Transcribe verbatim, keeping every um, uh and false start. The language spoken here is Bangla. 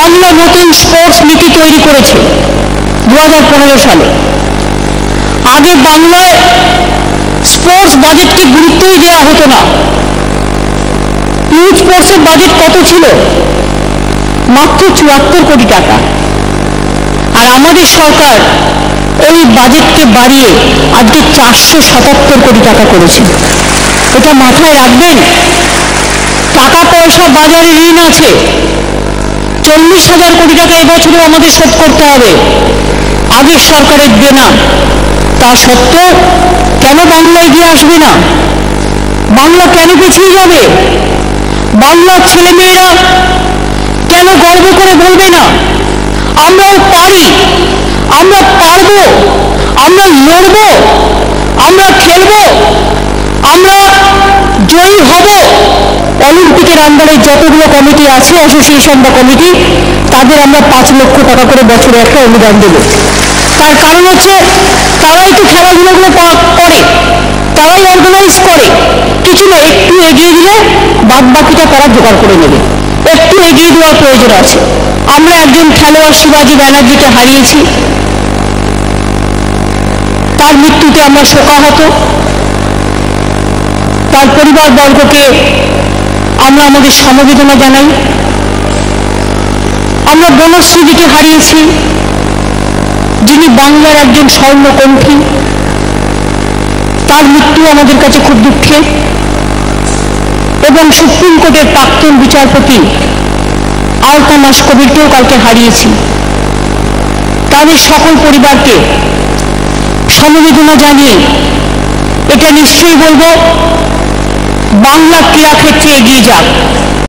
বাংলা নতুন স্পোর্টস নীতি তৈরি করেছে দু হাজার পনেরো সালে। আগে বাংলায় স্পোর্টস বাজেটকে গুরুত্বই দেওয়া হতো না। ইউথ স্পোর্টসের বাজেট কত ছিল? মাত্র চুয়াত্তর কোটি টাকা। আর আমাদের সরকার ওই বাজেটকে বাড়িয়ে আজকে চারশো সাতাত্তর কোটি টাকা করেছে। এটা মাথায় রাখবেন। টাকা পয়সা বাজারে ঋণ আছে, চল্লিশ হাজার কোটি টাকা এবছরও আমাদের শোধ করতে হবে, আগের সরকারের দেনা। তা সত্ত্বেও কেন বাংলা এগিয়ে আসবে না? বাংলা কেন পিছিয়ে যাবে? বাংলার ছেলেমেয়েরা কেন গর্ব করে বলবে না আমরাও পারি, আমরা পারবো, আমরা লড়ব, আমরা খেলব, আমরা জয়ী হব? অলিম্পিকের আন্ডারে যতগুলো কমিটি আছে, অ্যাসোসিয়েশন বা কমিটি, তাদের আমরা পাঁচ লক্ষ টাকা করে বছরে একটা অনুদান দেব। তার কারণ হচ্ছে তারাই তো খেলাধুলাগুলো করে, তারাই অর্গানাইজ করে। কিছু না, একটু এগিয়ে দিলে বাদ বাকিটা তারা জোগাড় করে নেবে। একটু এগিয়ে দেওয়ার প্রয়োজন আছে। আমরা একজন খেলোয়াড় শিবাজি ব্যানার্জিকে হারিয়েছি। তার মৃত্যুতে আমরা শোকাহত। তার পরিবারবর্গকে আমরা আমাদের সমবেদনা জানাই। আমরা বনশ্রীদিকে হারিয়েছি, যিনি বাংলার একজন স্বর্ণকণ্ঠী। তার মৃত্যু আমাদের কাছে খুব দুঃখের। এবং সুপ্রিম কোর্টের প্রাক্তন বিচারপতি আলতামাস কবিরকেও কালকে হারিয়েছি। তাদের সকল পরিবারকে সমবেদনা জানিয়ে এটা নিশ্চয়ই বলবো, বাংলা ক্রীড়াক্ষেত্রে এগিয়ে যাক।